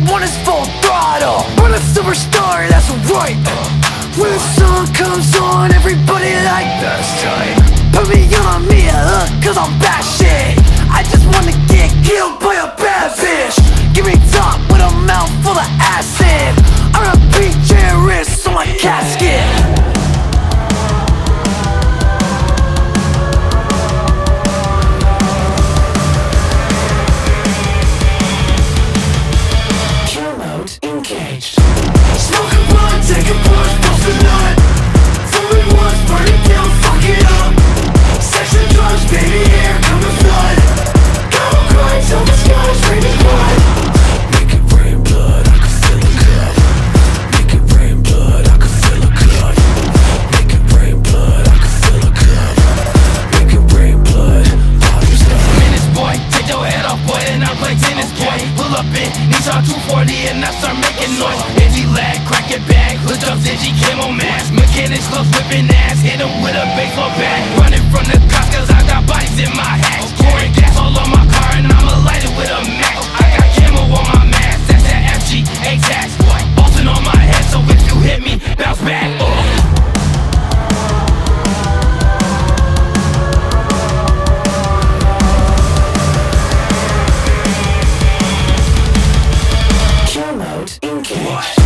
one is full throttle. I'm a superstar, that's right. When the sun comes on, everybody like, that's tight. Put me on me, cause I'm bad shit. I just wanna get killed by a bad bitch. Give me top with a mouth full of acid. R.I.P. Jeris on my casket. Engaged. Smoke a blunt, take a push, bust a nut. Fool it once, burn it down, fuck it up. Sex and drugs, baby, here come the flood. Go grind till the sky's raining blood. Make it rain blood, I can feel a cut. Make it rain blood, I can feel a cut. Make it rain blood, I can feel a cut. Make it rain blood, bottoms up. Menace boy, take your head off boy, and I play tennis boy. Pull up in Nissan 240 and I start making noise. Edgy lag, crack it back, hooked up digi camo mask. Mechanics close whipping ass, hit him with a baseball bat. Running from the cops cause I got bodies in my hat. Pouring gas all on my car and I'ma light it with a match. I got camo on my mask, that's that FG A-tax. Bolting on my head so if you hit me, bounce back. Kill mode engaged.